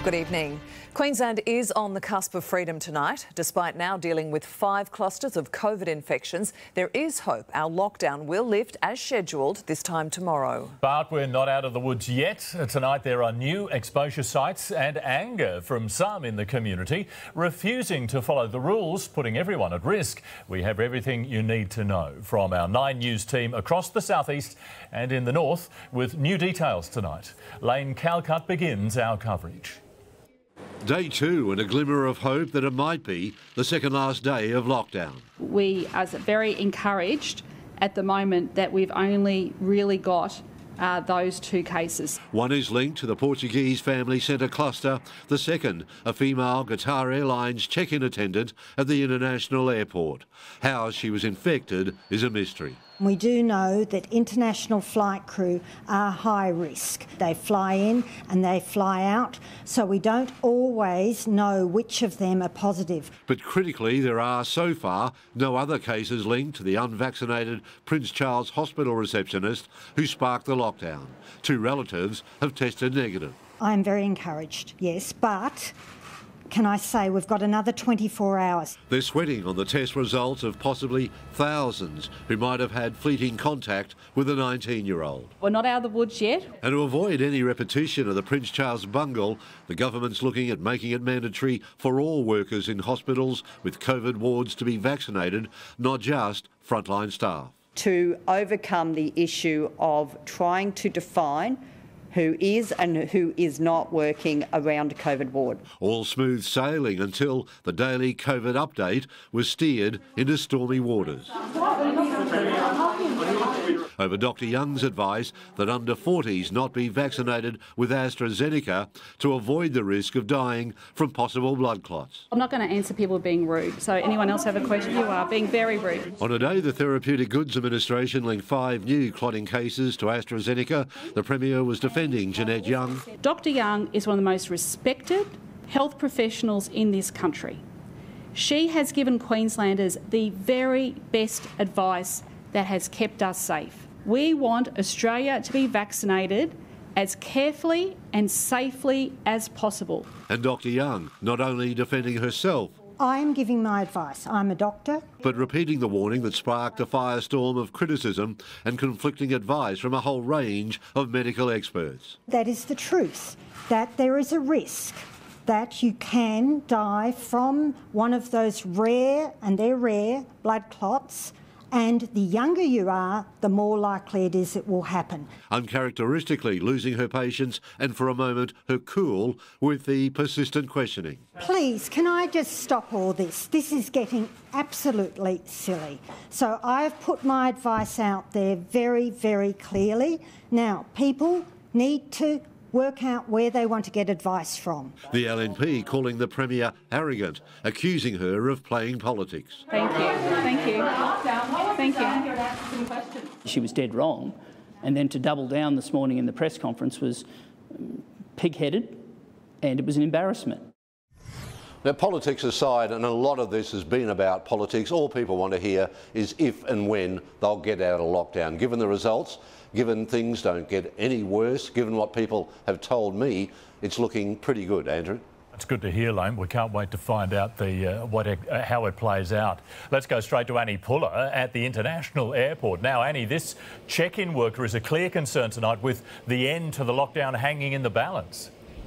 Good evening. Queensland is on the cusp of freedom tonight. Despite now dealing with 5 clusters of COVID infections, there is hope our lockdown will lift as scheduled this time tomorrow. But we're not out of the woods yet. Tonight there are new exposure sites and anger from some in the community, refusing to follow the rules, putting everyone at risk. We have everything you need to know from our 9 News team across the southeast and in the north with new details tonight. Lane Calcutt begins our coverage. Day 2 and a glimmer of hope that it might be the second last day of lockdown. We are very encouraged at the moment that we've only really got those 2 cases. One is linked to the Portuguese family centre cluster. The second, a female Qatar Airlines check-in attendant at the international airport. How she was infected is a mystery. We do know that international flight crew are high risk. They fly in and they fly out, so we don't always know which of them are positive. But critically, there are so far no other cases linked to the unvaccinated Prince Charles Hospital receptionist who sparked the lockdown. 2 relatives have tested negative. I'm very encouraged, yes, but can I say we've got another 24 hours. They're sweating on the test results of possibly thousands who might have had fleeting contact with a 19-year-old. We're not out of the woods yet. And to avoid any repetition of the Prince Charles bungle, the government's looking at making it mandatory for all workers in hospitals with COVID wards to be vaccinated, not just frontline staff. To overcome the issue of trying to define who is and who is not working around a COVID ward. All smooth sailing until the daily COVID update was steered into stormy waters. Over Dr Young's advice that under 40s not be vaccinated with AstraZeneca to avoid the risk of dying from possible blood clots. I'm not going to answer people being rude, so anyone else have a question? You are being very rude. On a day the Therapeutic Goods Administration linked 5 new clotting cases to AstraZeneca, the Premier was defending Jeanette Young. Dr Young is one of the most respected health professionals in this country. She has given Queenslanders the very best advice that has kept us safe. We want Australia to be vaccinated as carefully and safely as possible. And Dr Young not only defending herself, I am giving my advice. I'm a doctor. but repeating the warning that sparked a firestorm of criticism and conflicting advice from a whole range of medical experts. That is the truth, that there is a risk that you can die from one of those rare, and they're rare, blood clots, and the younger you are, the more likely it is it will happen. Uncharacteristically losing her patience and for a moment her cool with the persistent questioning. Please, can I just stop all this? This is getting absolutely silly. So I've put my advice out there very, very clearly. Now, people need to work out where they want to get advice from. The LNP calling the Premier arrogant, accusing her of playing politics. Thank you. Thank you. Thank you. She was dead wrong, and then to double down this morning in the press conference was pig-headed, and it was an embarrassment. Now, politics aside, and a lot of this has been about politics, all people want to hear is if and when they'll get out of lockdown. Given the results, given things don't get any worse, given what people have told me, it's looking pretty good, Andrew. It's good to hear, Lane. We can't wait to find out how it plays out. Let's go straight to Annie Puller at the International Airport. Now, Annie, this check-in worker is a clear concern tonight with the end to the lockdown hanging in the balance.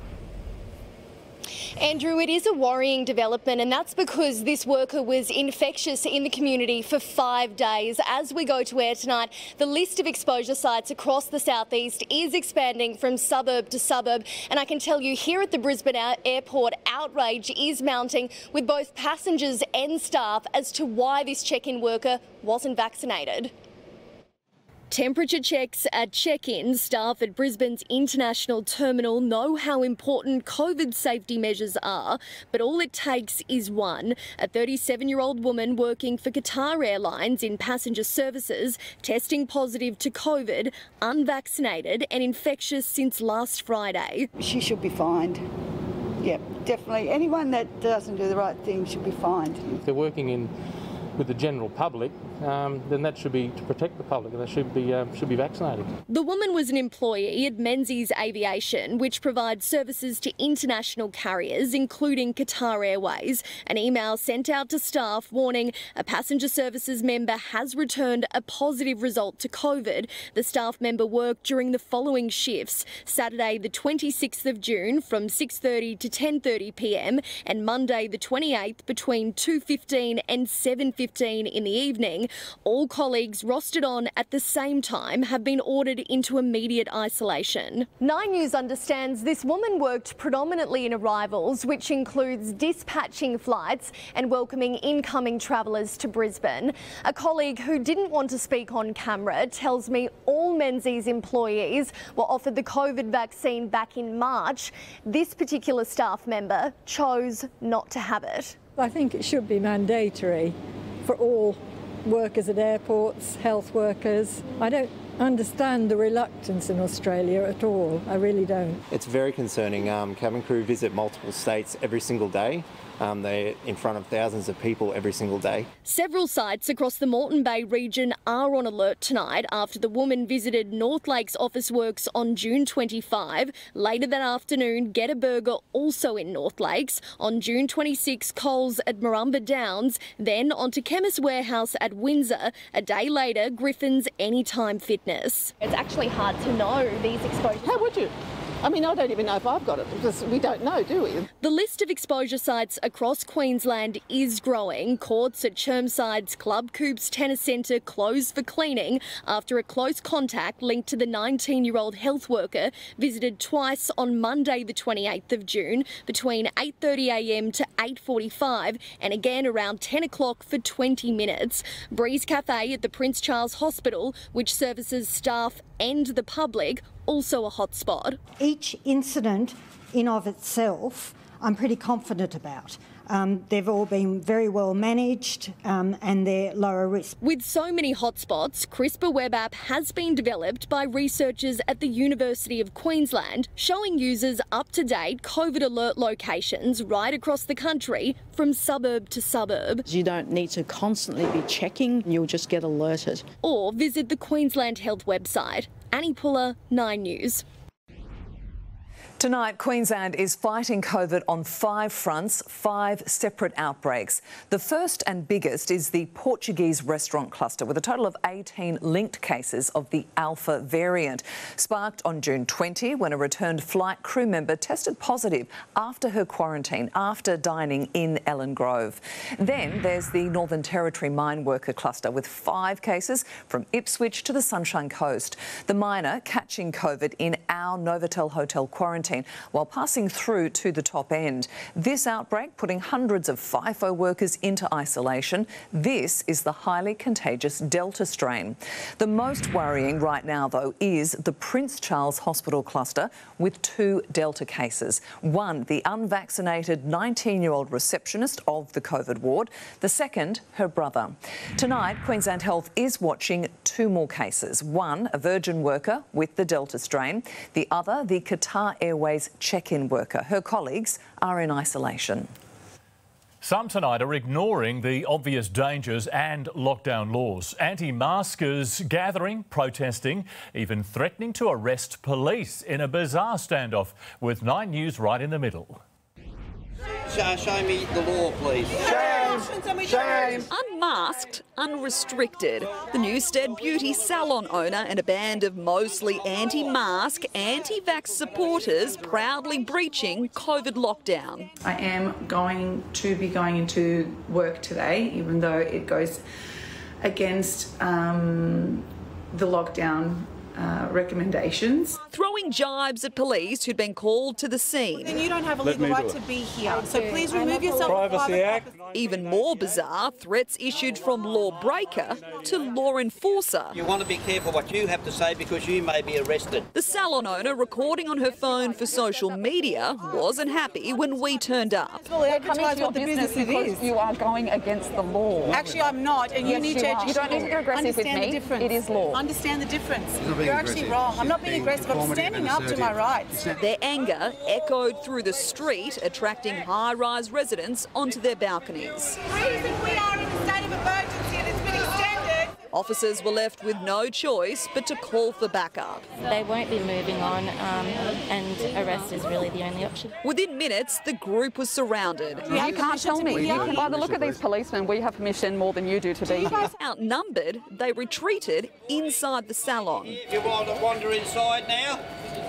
Andrew, it is a worrying development, and that's because this worker was infectious in the community for 5 days. As we go to air tonight, the list of exposure sites across the southeast is expanding from suburb to suburb, and I can tell you here at the Brisbane airport, outrage is mounting with both passengers and staff as to why this check-in worker wasn't vaccinated. Temperature checks at check-in. Staff at Brisbane's International Terminal know how important COVID safety measures are, but all it takes is one. A 37-year-old woman working for Qatar Airlines in passenger services, testing positive to COVID, unvaccinated and infectious since last Friday. She should be fined. Yep, definitely. Anyone that doesn't do the right thing should be fined. If they're working with the general public, then that should be to protect the public, and they should be vaccinated. The woman was an employee at Menzies Aviation, which provides services to international carriers, including Qatar Airways. An email sent out to staff warning a passenger services member has returned a positive result to COVID. The staff member worked during the following shifts: Saturday the 26th of June from 6:30 to 10:30 p.m. and Monday the 28th between 2:15 and 7:15 in the evening. All colleagues rostered on at the same time have been ordered into immediate isolation. 9 News understands this woman worked predominantly in arrivals, which includes dispatching flights and welcoming incoming travellers to Brisbane. A colleague who didn't want to speak on camera tells me all Menzies employees were offered the COVID vaccine back in March. This particular staff member chose not to have it. I think it should be mandatory for all workers at airports, health workers. I don't understand the reluctance in Australia at all. I really don't. It's very concerning. Cabin crew visit multiple states every single day. They're in front of thousands of people every single day. Several sites across the Moreton Bay region are on alert tonight after the woman visited North Lakes Office Works on June 25. Later that afternoon, Get a Burger, also in North Lakes. On June 26, Coles at Marumba Downs. Then on to Chemist Warehouse at Windsor. A day later, Griffin's Anytime Fitness. It's actually hard to know these exposures. How would you? I mean, I don't even know if I've got it, because we don't know, do we? The list of exposure sites across Queensland is growing. Courts at Chermside's Club Coops Tennis Centre closed for cleaning after a close contact linked to the 19-year-old health worker visited twice on Monday the 28th of June between 8:30am to 8:45 and again around 10 o'clock for 20 minutes. Breeze Cafe at the Prince Charles Hospital, which services staff and the public, also a hotspot. Each incident in of itself, I'm pretty confident about. They've all been very well managed and they're lower risk. With so many hotspots, CRISPR web app has been developed by researchers at the University of Queensland, showing users up-to-date COVID alert locations right across the country from suburb to suburb. You don't need to constantly be checking, you'll just get alerted. Or visit the Queensland Health website. Annie Puller, 9 News. Tonight, Queensland is fighting COVID on 5 fronts, 5 separate outbreaks. The first and biggest is the Portuguese restaurant cluster, with a total of 18 linked cases of the Alpha variant, sparked on June 20 when a returned flight crew member tested positive after her quarantine after dining in Ellen Grove. Then there's the Northern Territory mine worker cluster, with 5 cases from Ipswich to the Sunshine Coast. The miner catching COVID in our Novotel hotel quarantine while passing through to the top end. This outbreak putting hundreds of FIFO workers into isolation. This is the highly contagious Delta strain. The most worrying right now, though, is the Prince Charles Hospital cluster with 2 Delta cases. One, the unvaccinated 19-year-old receptionist of the COVID ward. The second, her brother. Tonight, Queensland Health is watching 2 more cases. One, a Virgin worker with the Delta strain. The other, the Qatar Airways check-in worker. Her colleagues are in isolation. Some tonight are ignoring the obvious dangers and lockdown laws. Anti-maskers gathering, protesting, even threatening to arrest police in a bizarre standoff, with 9 News right in the middle. Show me the law, please. Shame. Unmasked, unrestricted. The Newstead beauty salon owner and a band of mostly anti-mask, anti-vax supporters proudly breaching COVID lockdown. I am going to be going into work today, even though it goes against the lockdown recommendations. Throwing jibes at police who'd been called to the scene. Then you don't have a legal right to be here, so please remove yourself from Privacy Act. Even more bizarre, threats issued from lawbreaker to law enforcer. You want to be careful what you have to say because you may be arrested. The salon owner, recording on her phone for social media, wasn't happy when we turned up. Well, advertise what the business it is. You are going against the law. Actually, I'm not, and yes, you need to you don't need to be aggressive with me. The difference. It is law. Understand the difference. You're actually wrong. I'm not being aggressive. I'm standing up to my rights. Their anger echoed through the street, attracting high-rise residents onto their balconies. The reason we are in a state of emergency and it's been extended Officers were left with no choice but to call for backup. They won't be moving on, and arrest is really the only option. Within minutes, the group was surrounded. You can't tell me. By the look of these policemen, we have permission more than you do to be here. Outnumbered, they retreated inside the salon. If you want to wander inside now,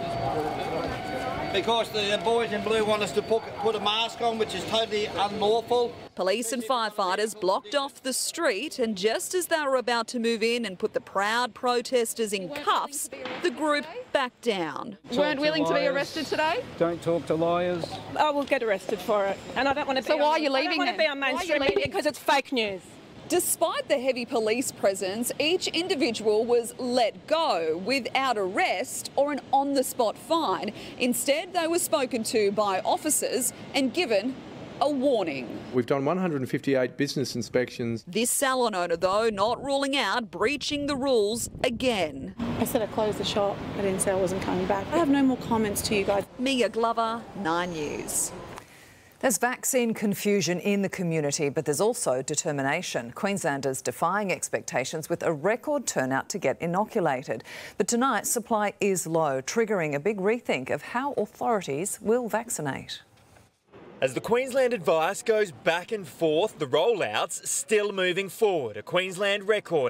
because the boys in blue want us to put a mask on, which is totally unlawful. Police and firefighters blocked off the street, and just as they were about to move in and put the proud protesters in cuffs, the group backed down. You weren't willing to be arrested today? Don't talk to liars. I will get arrested for it, and I don't want to be. So why are you leaving? I don't want to be on mainstream media because it's fake news. Despite the heavy police presence, each individual was let go without arrest or an on-the-spot fine. Instead, they were spoken to by officers and given a warning. We've done 158 business inspections. This salon owner, though, not ruling out breaching the rules again. I said I closed the shop. I didn't say I wasn't coming back. I have no more comments to you guys. Mia Glover, 9 News. There's vaccine confusion in the community, but there's also determination. Queenslanders defying expectations with a record turnout to get inoculated. But tonight, supply is low, triggering a big rethink of how authorities will vaccinate. As the Queensland advice goes back and forth, the rollout's still moving forward. A Queensland record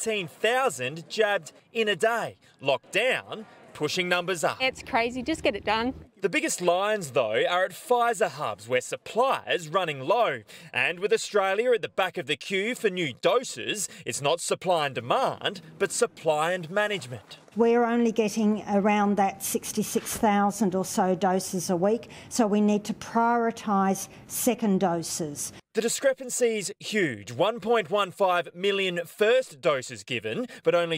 18,000 jabbed in a day. Lockdown pushing numbers up. It's crazy, just get it done. The biggest lines, though, are at Pfizer hubs where supplies running low. And with Australia at the back of the queue for new doses, it's not supply and demand, but supply and management. We're only getting around that 66,000 or so doses a week, so we need to prioritise second doses. The discrepancy's huge. 1.15 million first doses given, but only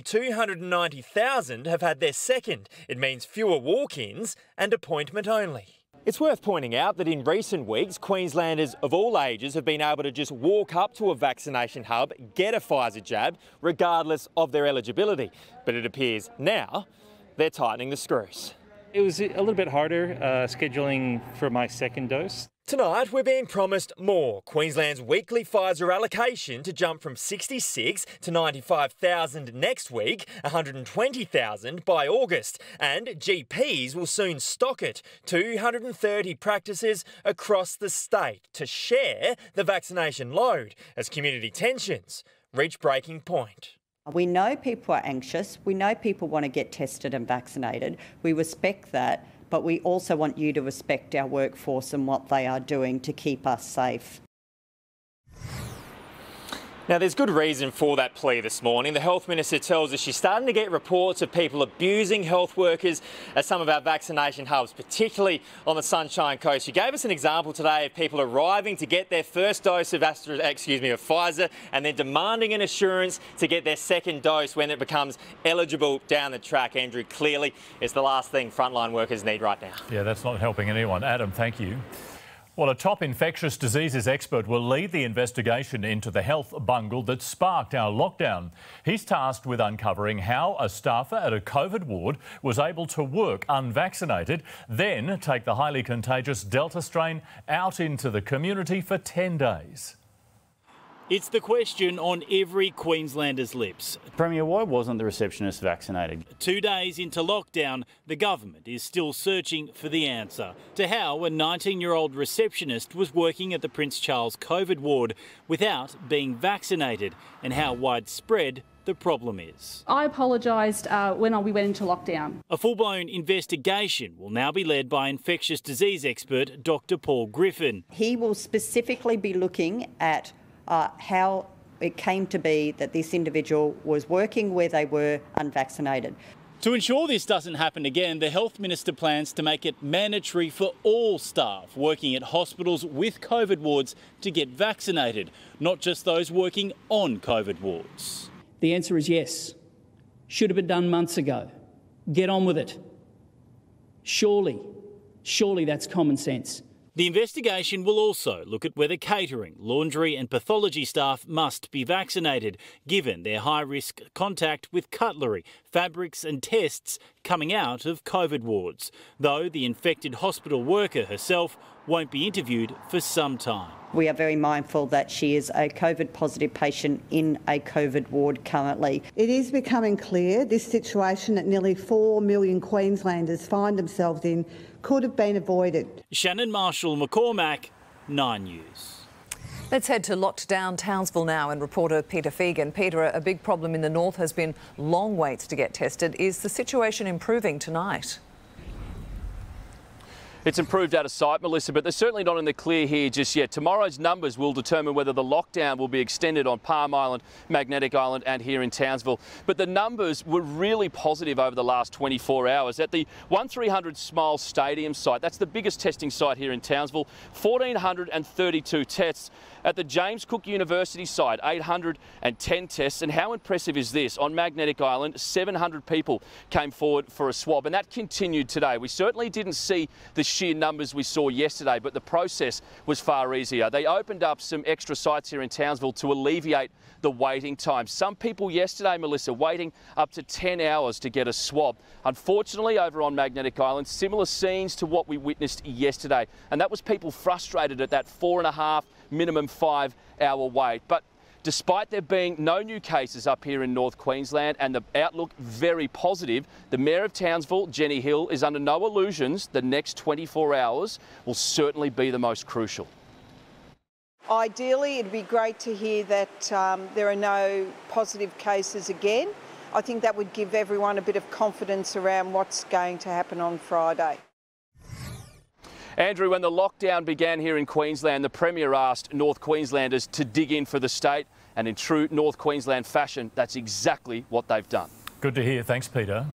290,000 have had their second. It means fewer walk-ins and appointment only. It's worth pointing out that in recent weeks, Queenslanders of all ages have been able to just walk up to a vaccination hub, get a Pfizer jab, regardless of their eligibility. But it appears now they're tightening the screws. It was a little bit harder scheduling for my second dose. Tonight, we're being promised more. Queensland's weekly Pfizer allocation to jump from 66 to 95,000 next week, 120,000 by August. And GPs will soon stock it. 230 practices across the state to share the vaccination load as community tensions reach breaking point. We know people are anxious. We know people want to get tested and vaccinated. We respect that. But we also want you to respect our workforce and what they are doing to keep us safe. Now, there's good reason for that plea this morning. The Health Minister tells us she's starting to get reports of people abusing health workers at some of our vaccination hubs, particularly on the Sunshine Coast. She gave us an example today of people arriving to get their first dose of Pfizer and then demanding an assurance to get their second dose when it becomes eligible down the track. Andrew, clearly it's the last thing frontline workers need right now. Yeah, that's not helping anyone. Adam, thank you. Well, a top infectious diseases expert will lead the investigation into the health bungle that sparked our lockdown. He's tasked with uncovering how a staffer at a COVID ward was able to work unvaccinated, then take the highly contagious Delta strain out into the community for 10 days. It's the question on every Queenslander's lips. Premier, why wasn't the receptionist vaccinated? 2 days into lockdown, the government is still searching for the answer to how a 19-year-old receptionist was working at the Prince Charles COVID ward without being vaccinated and how widespread the problem is. I apologised when we went into lockdown. A full-blown investigation will now be led by infectious disease expert Dr. Paul Griffin. He will specifically be looking at how it came to be that this individual was working where they were unvaccinated. To ensure this doesn't happen again, the Health Minister plans to make it mandatory for all staff working at hospitals with COVID wards to get vaccinated, not just those working on COVID wards. The answer is yes. Should have been done months ago. Get on with it. Surely that's common sense. The investigation will also look at whether catering, laundry and pathology staff must be vaccinated, given their high-risk contact with cutlery, fabrics and tests coming out of COVID wards, though the infected hospital worker herself won't be interviewed for some time. We are very mindful that she is a COVID positive patient in a COVID ward currently. It is becoming clear this situation that nearly 4 million Queenslanders find themselves in could have been avoided. Shannon Marshall, McCormack, 9 News. Let's head to locked down Townsville now and reporter Peter Fegan. Peter, a big problem in the north has been long waits to get tested. Is the situation improving tonight? It's improved out of sight, Melissa, but they're certainly not in the clear here just yet. Tomorrow's numbers will determine whether the lockdown will be extended on Palm Island, Magnetic Island and here in Townsville. But the numbers were really positive over the last 24 hours. At the 1300 Smile Stadium site, that's the biggest testing site here in Townsville, 1,432 tests. At the James Cook University site, 810 tests. And how impressive is this? On Magnetic Island, 700 people came forward for a swab, and that continued today. We certainly didn't see the sheer numbers we saw yesterday, but the process was far easier. They opened up some extra sites here in Townsville to alleviate the waiting time. Some people yesterday, Melissa, waiting up to 10 hours to get a swab. Unfortunately, over on Magnetic Island, similar scenes to what we witnessed yesterday, and that was people frustrated at that 4.5, minimum 5-hour wait. But despite there being no new cases up here in North Queensland and the outlook very positive, the Mayor of Townsville, Jenny Hill, is under no illusions the next 24 hours will certainly be the most crucial. Ideally, it'd be great to hear that there are no positive cases again. I think that would give everyone a bit of confidence around what's going to happen on Friday. Andrew, when the lockdown began here in Queensland, the Premier asked North Queenslanders to dig in for the state, and in true North Queensland fashion, that's exactly what they've done. Good to hear. Thanks, Peter.